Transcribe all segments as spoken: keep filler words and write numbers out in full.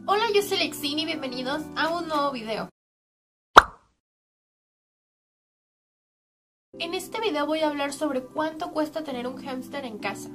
Hola, yo soy Lexine y bienvenidos a un nuevo video. En este video voy a hablar sobre cuánto cuesta tener un hámster en casa.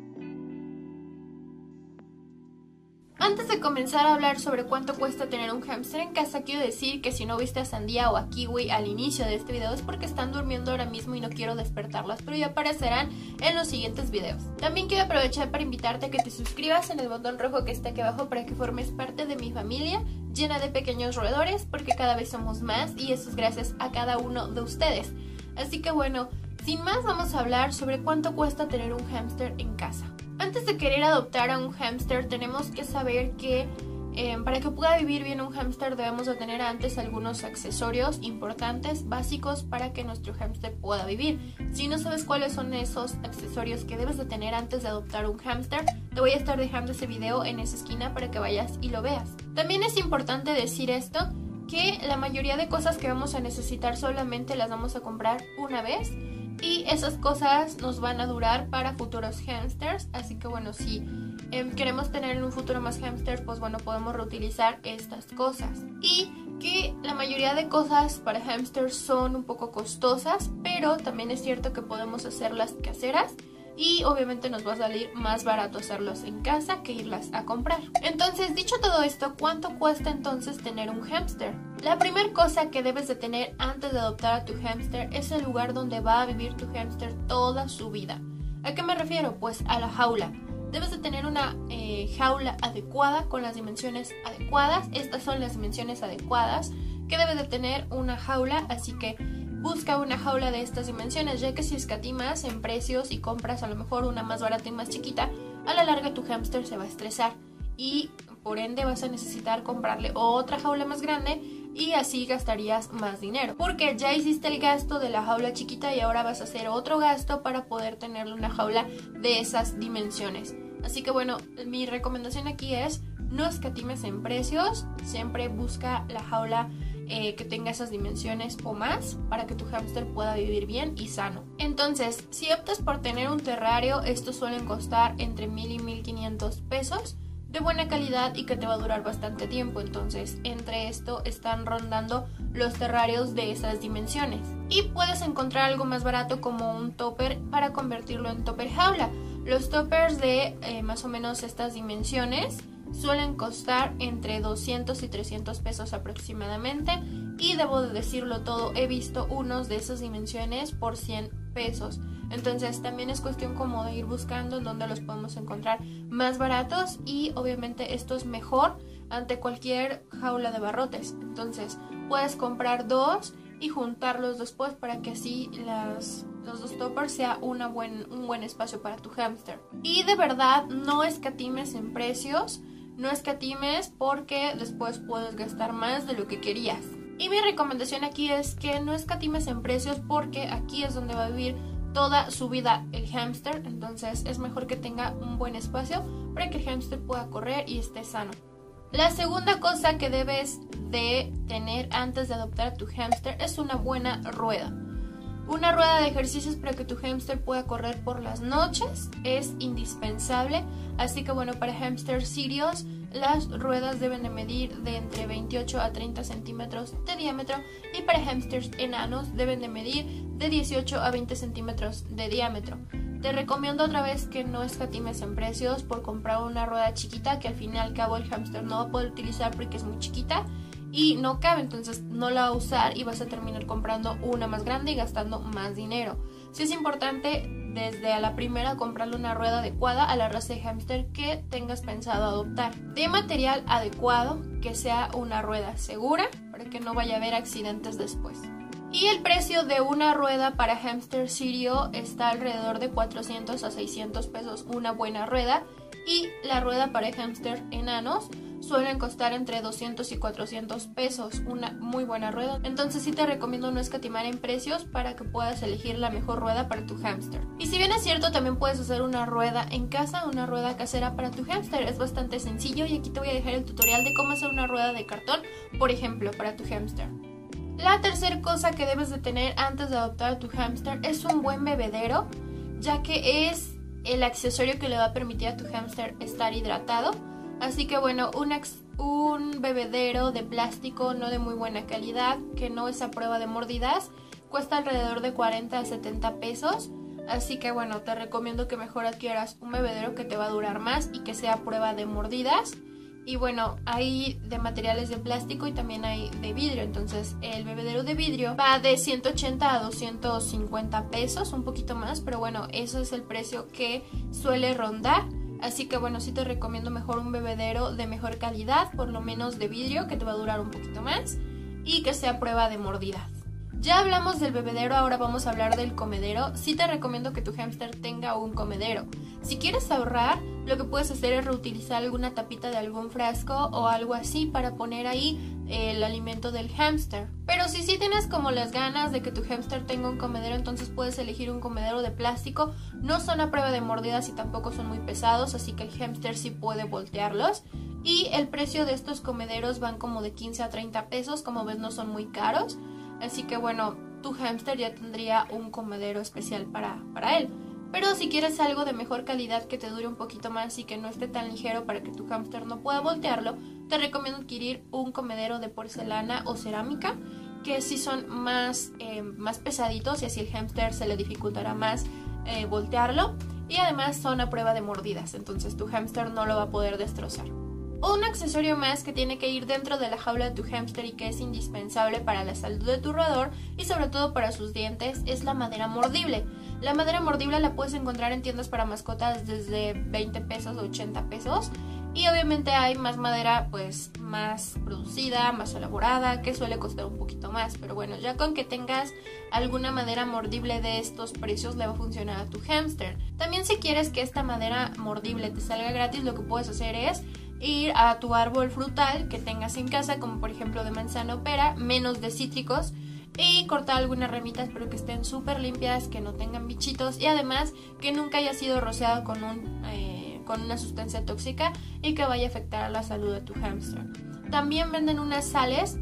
Antes de comenzar a hablar sobre cuánto cuesta tener un hámster en casa, quiero decir que si no viste a Sandía o a Kiwi al inicio de este video es porque están durmiendo ahora mismo y no quiero despertarlas, pero ya aparecerán en los siguientes videos. También quiero aprovechar para invitarte a que te suscribas en el botón rojo que está aquí abajo para que formes parte de mi familia llena de pequeños roedores, porque cada vez somos más y eso es gracias a cada uno de ustedes. Así que bueno, sin más vamos a hablar sobre cuánto cuesta tener un hámster en casa. Antes de querer adoptar a un hámster tenemos que saber que eh, para que pueda vivir bien un hámster debemos de tener antes algunos accesorios importantes, básicos para que nuestro hámster pueda vivir. Si no sabes cuáles son esos accesorios que debes de tener antes de adoptar un hámster, te voy a estar dejando ese video en esa esquina para que vayas y lo veas. También es importante decir esto, que la mayoría de cosas que vamos a necesitar solamente las vamos a comprar una vez. Y esas cosas nos van a durar para futuros hamsters. Así que bueno, si eh, queremos tener en un futuro más hamsters, pues bueno, podemos reutilizar estas cosas. Y que la mayoría de cosas para hamsters son un poco costosas, pero también es cierto que podemos hacerlas caseras. Y obviamente nos va a salir más barato hacerlos en casa que irlas a comprar. Entonces, dicho todo esto, ¿cuánto cuesta entonces tener un hámster? La primera cosa que debes de tener antes de adoptar a tu hámster es el lugar donde va a vivir tu hámster toda su vida. ¿A qué me refiero? Pues a la jaula. Debes de tener una eh, jaula adecuada con las dimensiones adecuadas. Estas son las dimensiones adecuadas que debes de tener una jaula, así que busca una jaula de estas dimensiones, ya que si escatimas en precios y compras a lo mejor una más barata y más chiquita, a la larga tu hámster se va a estresar y por ende vas a necesitar comprarle otra jaula más grande y así gastarías más dinero, porque ya hiciste el gasto de la jaula chiquita y ahora vas a hacer otro gasto para poder tenerle una jaula de esas dimensiones. Así que bueno, mi recomendación aquí es no escatimes en precios, siempre busca la jaula Eh, que tenga esas dimensiones o más para que tu hámster pueda vivir bien y sano. Entonces, si optas por tener un terrario, estos suelen costar entre mil y mil quinientos pesos de buena calidad y que te va a durar bastante tiempo. Entonces, entre esto están rondando los terrarios de esas dimensiones. Y puedes encontrar algo más barato como un topper para convertirlo en topper jaula. Los toppers de eh, más o menos estas dimensiones suelen costar entre doscientos y trescientos pesos aproximadamente, y debo de decirlo todo, he visto unos de esas dimensiones por cien pesos. Entonces también es cuestión como de ir buscando en dónde los podemos encontrar más baratos, y obviamente esto es mejor ante cualquier jaula de barrotes. Entonces puedes comprar dos y juntarlos después para que así las, los dos toppers sea una buen, un buen espacio para tu hámster. Y de verdad no escatimes en precios. No escatimes porque después puedes gastar más de lo que querías. Y mi recomendación aquí es que no escatimes en precios porque aquí es donde va a vivir toda su vida el hámster. Entonces es mejor que tenga un buen espacio para que el hámster pueda correr y esté sano. La segunda cosa que debes de tener antes de adoptar a tu hámster es una buena rueda. Una rueda de ejercicios para que tu hámster pueda correr por las noches es indispensable. Así que bueno, para hámsters sirios las ruedas deben de medir de entre veintiocho a treinta centímetros de diámetro, y para hámsters enanos deben de medir de dieciocho a veinte centímetros de diámetro. Te recomiendo otra vez que no escatimes en precios por comprar una rueda chiquita que al fin y al cabo el hámster no va a poder utilizar porque es muy chiquita y no cabe, entonces no la va a usar y vas a terminar comprando una más grande y gastando más dinero. Sí es importante desde a la primera comprarle una rueda adecuada a la raza de hámster que tengas pensado adoptar, de material adecuado, que sea una rueda segura para que no vaya a haber accidentes después. Y el precio de una rueda para hámster sirio está alrededor de cuatrocientos a seiscientos pesos una buena rueda, y la rueda para hámster enanos suelen costar entre doscientos y cuatrocientos pesos una muy buena rueda. Entonces sí te recomiendo no escatimar en precios para que puedas elegir la mejor rueda para tu hámster. Y si bien es cierto, también puedes hacer una rueda en casa, una rueda casera para tu hámster. Es bastante sencillo y aquí te voy a dejar el tutorial de cómo hacer una rueda de cartón, por ejemplo, para tu hámster. La tercera cosa que debes de tener antes de adoptar a tu hámster es un buen bebedero, ya que es el accesorio que le va a permitir a tu hámster estar hidratado. Así que bueno, un, ex, un bebedero de plástico no de muy buena calidad, que no es a prueba de mordidas, cuesta alrededor de cuarenta a setenta pesos. Así que bueno, te recomiendo que mejor adquieras un bebedero que te va a durar más y que sea a prueba de mordidas. Y bueno, hay de materiales de plástico y también hay de vidrio. Entonces el bebedero de vidrio va de ciento ochenta a doscientos cincuenta pesos, un poquito más, pero bueno, eso es el precio que suele rondar. Así que bueno, sí te recomiendo mejor un bebedero de mejor calidad, por lo menos de vidrio, que te va a durar un poquito más y que sea a prueba de mordidas. Ya hablamos del bebedero, ahora vamos a hablar del comedero. Sí te recomiendo que tu hámster tenga un comedero. Si quieres ahorrar, lo que puedes hacer es reutilizar alguna tapita de algún frasco o algo así para poner ahí el alimento del hámster. Pero si sí tienes como las ganas de que tu hámster tenga un comedero, entonces puedes elegir un comedero de plástico. No son a prueba de mordidas y tampoco son muy pesados, así que el hámster sí puede voltearlos. Y el precio de estos comederos van como de quince a treinta pesos, como ves no son muy caros. Así que bueno, tu hámster ya tendría un comedero especial para, para él. Pero si quieres algo de mejor calidad que te dure un poquito más y que no esté tan ligero para que tu hámster no pueda voltearlo, te recomiendo adquirir un comedero de porcelana o cerámica, que sí son más, eh, más pesaditos y así el hámster se le dificultará más eh, voltearlo. Y además son a prueba de mordidas, entonces tu hámster no lo va a poder destrozar. Un accesorio más que tiene que ir dentro de la jaula de tu hámster y que es indispensable para la salud de tu roedor y sobre todo para sus dientes es la madera mordible. La madera mordible la puedes encontrar en tiendas para mascotas desde veinte pesos a ochenta pesos y obviamente hay más madera pues más producida, más elaborada, que suele costar un poquito más, pero bueno, ya con que tengas alguna madera mordible de estos precios le va a funcionar a tu hámster. También si quieres que esta madera mordible te salga gratis, lo que puedes hacer es ir a tu árbol frutal que tengas en casa, como por ejemplo de manzana o pera, menos de cítricos, y cortar algunas ramitas pero que estén súper limpias, que no tengan bichitos y además que nunca haya sido rociado con, un, eh, con una sustancia tóxica y que vaya a afectar a la salud de tu hámster. También venden unas sales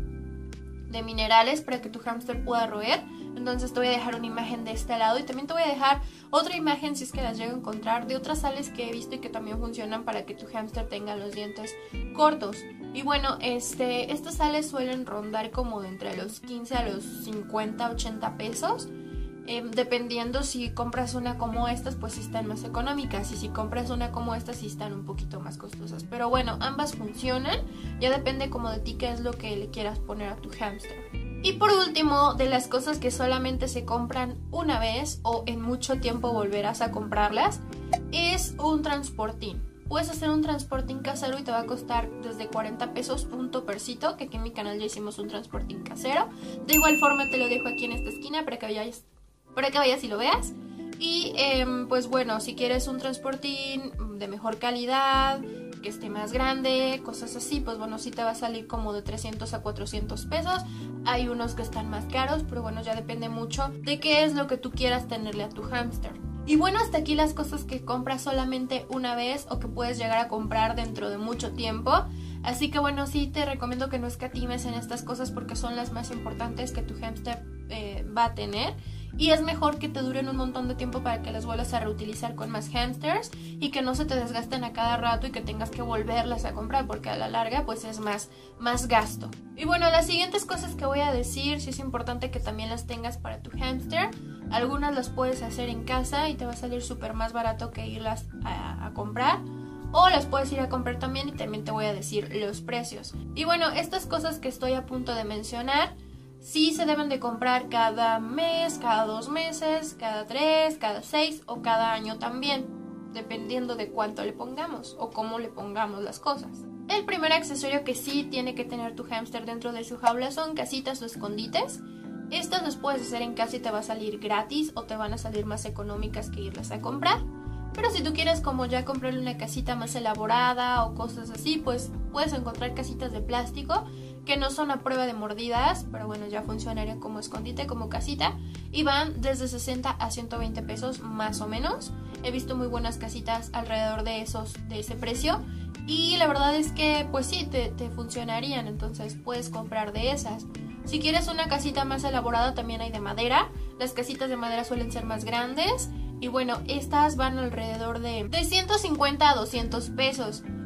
de minerales para que tu hámster pueda roer. Entonces te voy a dejar una imagen de este lado y también te voy a dejar otra imagen, si es que las llego a encontrar, de otras sales que he visto y que también funcionan para que tu hámster tenga los dientes cortos. Y bueno, este, estas sales suelen rondar como de entre los quince a los cincuenta, ochenta pesos. Eh, dependiendo si compras una como estas, pues sí están más económicas, y si compras una como estas sí están un poquito más costosas. Pero bueno, ambas funcionan, ya depende como de ti qué es lo que le quieras poner a tu hámster. Y por último, de las cosas que solamente se compran una vez o en mucho tiempo volverás a comprarlas, es un transportín. Puedes hacer un transportín casero y te va a costar desde cuarenta pesos un topercito, que aquí en mi canal ya hicimos un transportín casero. De igual forma te lo dejo aquí en esta esquina para que vayas, para que vayas y lo veas. Y eh, pues bueno, si quieres un transportín de mejor calidad, que esté más grande, cosas así, pues bueno, sí te va a salir como de trescientos a cuatrocientos pesos. Hay unos que están más caros, pero bueno, ya depende mucho de qué es lo que tú quieras tenerle a tu hámster. Y bueno, hasta aquí las cosas que compras solamente una vez o que puedes llegar a comprar dentro de mucho tiempo. Así que bueno, sí te recomiendo que no escatimes en estas cosas porque son las más importantes que tu hámster eh, va a tener. Y es mejor que te duren un montón de tiempo para que las vuelvas a reutilizar con más hámsters y que no se te desgasten a cada rato y que tengas que volverlas a comprar, porque a la larga pues es más, más gasto. Y bueno, las siguientes cosas que voy a decir, sí es importante que también las tengas para tu hámster. Algunas las puedes hacer en casa y te va a salir súper más barato que irlas a, a comprar. O las puedes ir a comprar también y también te voy a decir los precios. Y bueno, estas cosas que estoy a punto de mencionar sí se deben de comprar cada mes, cada dos meses, cada tres, cada seis o cada año también, dependiendo de cuánto le pongamos o cómo le pongamos las cosas. El primer accesorio que sí tiene que tener tu hámster dentro de su jaula son casitas o escondites. Estas las puedes hacer en casa y te va a salir gratis o te van a salir más económicas que irlas a comprar. Pero si tú quieres como ya comprarle una casita más elaborada o cosas así, pues puedes encontrar casitas de plástico que no son a prueba de mordidas, pero bueno, ya funcionarían como escondite, como casita, y van desde sesenta a ciento veinte pesos más o menos. He visto muy buenas casitas alrededor de esos, de ese precio, y la verdad es que pues sí, te, te funcionarían, entonces puedes comprar de esas. Si quieres una casita más elaborada también hay de madera. Las casitas de madera suelen ser más grandes y bueno, estas van alrededor de, de ciento cincuenta a doscientos pesos.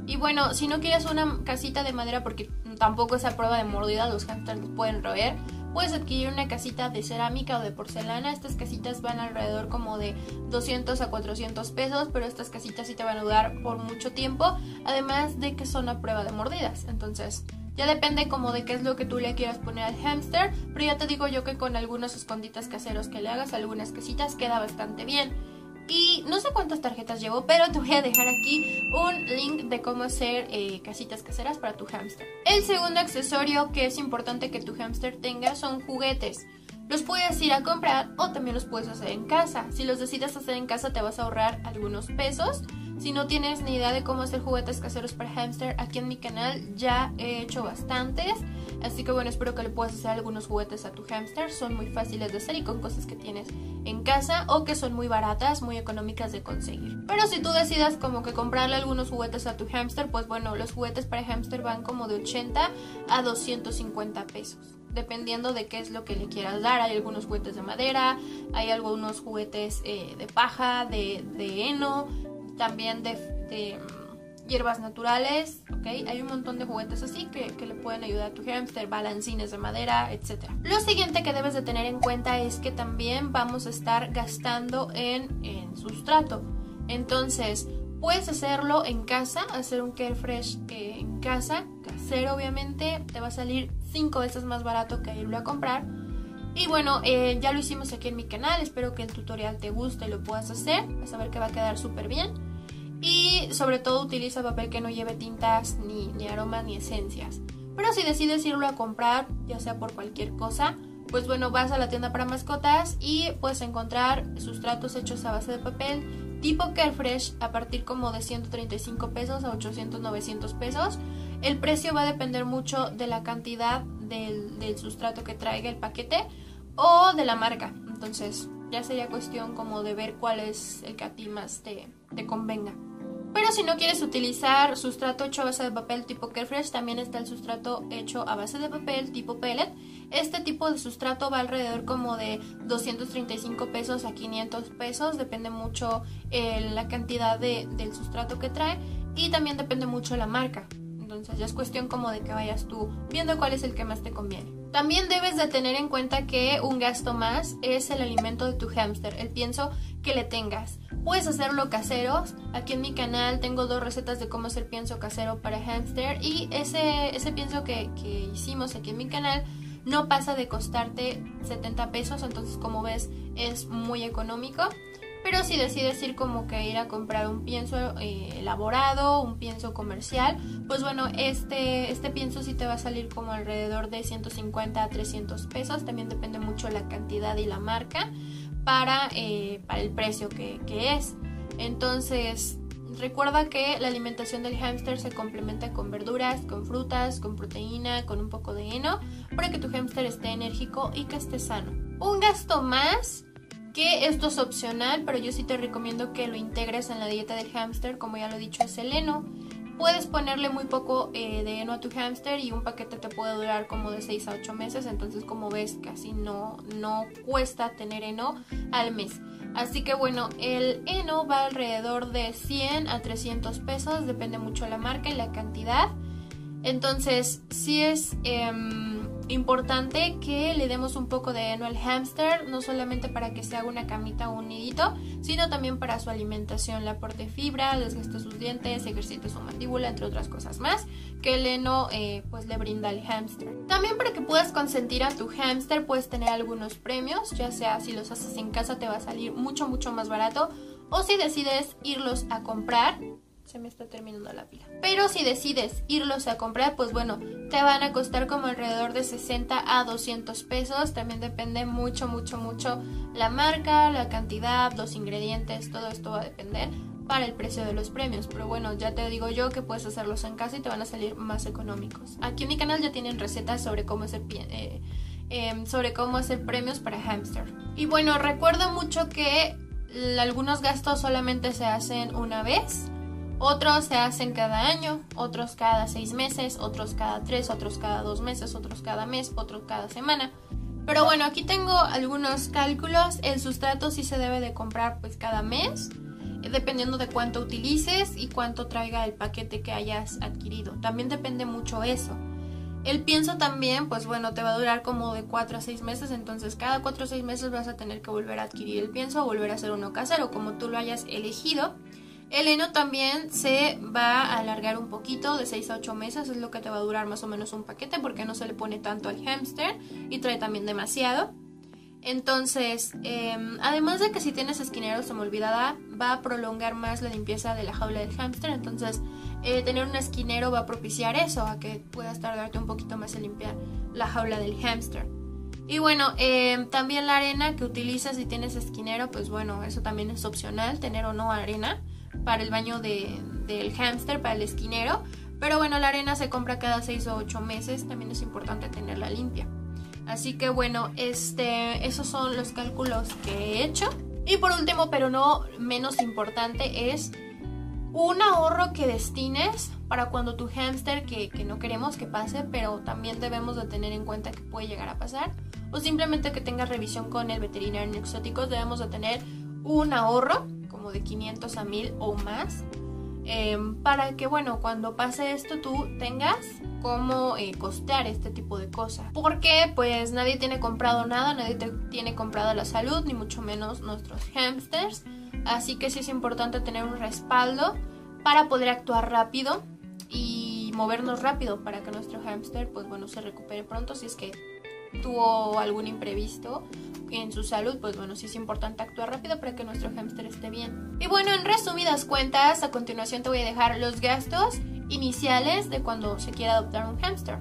Y bueno, si no quieres una casita de madera porque tampoco es a prueba de mordida, los hamsters los pueden roer, puedes adquirir una casita de cerámica o de porcelana. Estas casitas van alrededor como de doscientos a cuatrocientos pesos, pero estas casitas sí te van a durar por mucho tiempo, además de que son a prueba de mordidas. Entonces ya depende como de qué es lo que tú le quieras poner al hámster, pero ya te digo yo que con algunos escondites caseros que le hagas, algunas casitas, queda bastante bien. Y no sé cuántas tarjetas llevo, pero te voy a dejar aquí un link de cómo hacer eh, casitas caseras para tu hámster. El segundo accesorio que es importante que tu hámster tenga son juguetes. Los puedes ir a comprar o también los puedes hacer en casa. Si los decides hacer en casa te vas a ahorrar algunos pesos. Si no tienes ni idea de cómo hacer juguetes caseros para hámster, aquí en mi canal ya he hecho bastantes. Así que bueno, espero que le puedas hacer algunos juguetes a tu hámster. Son muy fáciles de hacer y con cosas que tienes en casa o que son muy baratas, muy económicas de conseguir. Pero si tú decidas como que comprarle algunos juguetes a tu hámster, pues bueno, los juguetes para hámster van como de ochenta a doscientos cincuenta pesos. Dependiendo de qué es lo que le quieras dar. Hay algunos juguetes de madera, hay algunos juguetes eh, de paja, de, de heno, también de, de um, hierbas naturales, ¿ok? Hay un montón de juguetes así que, que le pueden ayudar a tu hámster, balancines de madera, etcétera. Lo siguiente que debes de tener en cuenta es que también vamos a estar gastando en, en sustrato. Entonces, puedes hacerlo en casa, hacer un Carefresh eh, en casa, casero obviamente, te va a salir cinco veces más barato que irlo a comprar. Y bueno, eh, ya lo hicimos aquí en mi canal, espero que el tutorial te guste y lo puedas hacer, vas a ver que va a quedar súper bien. Y sobre todo utiliza papel que no lleve tintas, ni, ni aromas, ni esencias. Pero si decides irlo a comprar, ya sea por cualquier cosa, pues bueno, vas a la tienda para mascotas y puedes encontrar sustratos hechos a base de papel tipo Carefresh a partir como de ciento treinta y cinco pesos a ochocientos, novecientos pesos. El precio va a depender mucho de la cantidad del, del sustrato que traiga el paquete o de la marca. Entonces ya sería cuestión como de ver cuál es el que a ti más te, te convenga. Pero si no quieres utilizar sustrato hecho a base de papel tipo Carefresh, también está el sustrato hecho a base de papel tipo pellet. Este tipo de sustrato va alrededor como de doscientos treinta y cinco pesos a quinientos pesos, depende mucho eh, la cantidad de, del sustrato que trae y también depende mucho la marca. Entonces ya es cuestión como de que vayas tú viendo cuál es el que más te conviene. También debes de tener en cuenta que un gasto más es el alimento de tu hámster, el pienso que le tengas. Puedes hacerlo caseros. Aquí en mi canal tengo dos recetas de cómo hacer pienso casero para hámster y ese, ese pienso que, que hicimos aquí en mi canal no pasa de costarte setenta pesos, entonces como ves es muy económico. Pero si decides ir como que ir a comprar un pienso eh, elaborado, un pienso comercial, pues bueno, este, este pienso sí te va a salir como alrededor de ciento cincuenta a trescientos pesos. También depende mucho la cantidad y la marca para, eh, para el precio que, que es. Entonces, recuerda que la alimentación del hámster se complementa con verduras, con frutas, con proteína, con un poco de heno, para que tu hámster esté enérgico y que esté sano. Un gasto más, que esto es opcional, pero yo sí te recomiendo que lo integres en la dieta del hámster, como ya lo he dicho, es el heno. Puedes ponerle muy poco eh, de heno a tu hámster y un paquete te puede durar como de seis a ocho meses, entonces como ves casi no, no cuesta tener heno al mes. Así que bueno, el heno va alrededor de cien a trescientos pesos, depende mucho la marca y la cantidad. Entonces sí es eh, importante que le demos un poco de heno al hámster, no solamente para que se haga una camita o un nidito, sino también para su alimentación, le aporte fibra, desgaste sus dientes, ejercite su mandíbula, entre otras cosas más que el heno eh, pues le brinda al hámster. También para que puedas consentir a tu hámster puedes tener algunos premios, ya sea si los haces en casa te va a salir mucho mucho más barato, o si decides irlos a comprar. Se me está terminando la pila. Pero si decides irlos a comprar, pues bueno, te van a costar como alrededor de sesenta a doscientos pesos. También depende mucho, mucho, mucho la marca, la cantidad, los ingredientes, todo esto va a depender para el precio de los premios. Pero bueno, ya te digo yo que puedes hacerlos en casa y te van a salir más económicos. Aquí en mi canal ya tienen recetas sobre cómo hacer eh, eh, sobre cómo hacer premios para hámster. Y bueno, recuerda mucho que algunos gastos solamente se hacen una vez. Otros se hacen cada año, otros cada seis meses, otros cada tres, otros cada dos meses, otros cada mes, otros cada semana. Pero bueno, aquí tengo algunos cálculos. El sustrato sí se debe de comprar pues cada mes. dependiendo de cuánto utilices y cuánto traiga el paquete que hayas adquirido. También depende mucho eso. El pienso también, pues bueno, te va a durar como de cuatro a seis meses, entonces cada cuatro o seis meses vas a tener que volver a adquirir el pienso o volver a hacer uno casero, como tú lo hayas elegido. El heno también se va a alargar un poquito, de seis a ocho meses, es lo que te va a durar más o menos un paquete, porque no se le pone tanto al hámster y trae también demasiado. Entonces, eh, además de que si tienes esquinero, se me olvidaba, va a prolongar más la limpieza de la jaula del hámster. Entonces, eh, tener un esquinero va a propiciar eso, a que puedas tardarte un poquito más en limpiar la jaula del hámster. Y bueno, eh, también la arena que utilizas si tienes esquinero, pues bueno, eso también es opcional, tener o no arena para el baño de, del hámster, para el esquinero. Pero bueno, la arena se compra cada seis o ocho meses, también es importante tenerla limpia. Así que bueno, este, esos son los cálculos que he hecho. Y por último, pero no menos importante, es un ahorro que destines para cuando tu hámster, que, que no queremos que pase, pero también debemos de tener en cuenta que puede llegar a pasar, o simplemente que tengas revisión con el veterinario en exóticos, debemos de tener un ahorro como de quinientos a mil o más, eh, para que bueno, cuando pase esto tú tengas cómo eh, costear este tipo de cosas, porque pues nadie tiene comprado nada, nadie te tiene comprado la salud, ni mucho menos nuestros hámsters, así que sí es importante tener un respaldo para poder actuar rápido y movernos rápido para que nuestro hámster pues bueno se recupere pronto. Si es que tuvo algún imprevisto en su salud, pues bueno, sí es importante actuar rápido para que nuestro hámster esté bien. Y bueno, en resumidas cuentas, a continuación te voy a dejar los gastos iniciales de cuando se quiera adoptar un hámster.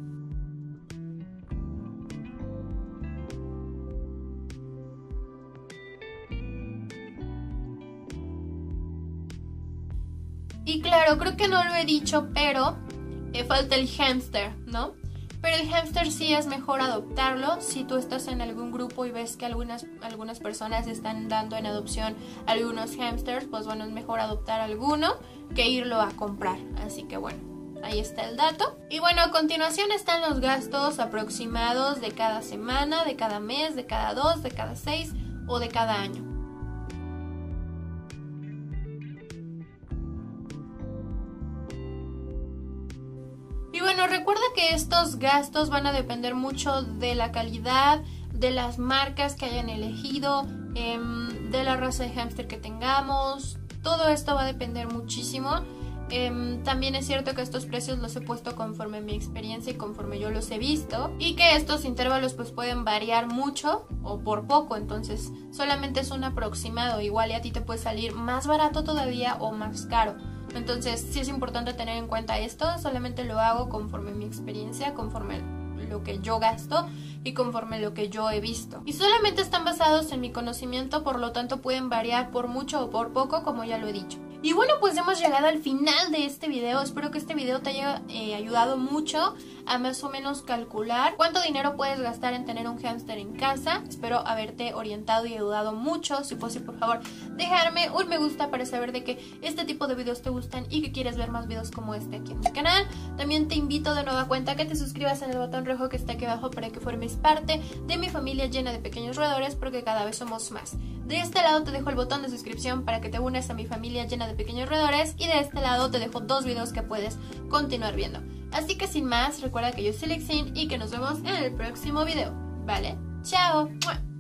Y claro, creo que no lo he dicho, pero eh, falta el hámster, ¿no? Pero el hámster sí es mejor adoptarlo si tú estás en algún grupo y ves que algunas, algunas personas están dando en adopción algunos hámsters, pues bueno, es mejor adoptar alguno que irlo a comprar. Así que bueno, ahí está el dato. Y bueno, a continuación están los gastos aproximados de cada semana, de cada mes, de cada dos, de cada seis o de cada año. Bueno, recuerda que estos gastos van a depender mucho de la calidad, de las marcas que hayan elegido, eh, de la raza de hámster que tengamos. Todo esto va a depender muchísimo. Eh, también es cierto que estos precios los he puesto conforme a mi experiencia y conforme yo los he visto, y que estos intervalos pues pueden variar mucho o por poco, entonces solamente es un aproximado. Igual y a ti te puede salir más barato todavía o más caro. Entonces sí es importante tener en cuenta esto, solamente lo hago conforme mi experiencia, conforme lo que yo gasto y conforme lo que yo he visto. Y solamente están basados en mi conocimiento, por lo tanto pueden variar por mucho o por poco, como ya lo he dicho. Y bueno, pues hemos llegado al final de este video. Espero que este video te haya eh, ayudado mucho a más o menos calcular cuánto dinero puedes gastar en tener un hámster en casa. Espero haberte orientado y ayudado mucho. Si fuese, por favor, dejarme un me gusta para saber de que este tipo de videos te gustan y que quieres ver más videos como este aquí en mi canal. También te invito de nueva cuenta a que te suscribas en el botón rojo que está aquí abajo para que formes parte de mi familia llena de pequeños roedores, porque cada vez somos más. De este lado te dejo el botón de suscripción para que te unas a mi familia llena de pequeños roedores, y de este lado te dejo dos videos que puedes continuar viendo. Así que sin más, recuerda que yo soy Lexin y que nos vemos en el próximo video. ¿Vale? ¡Chao! ¡Mua!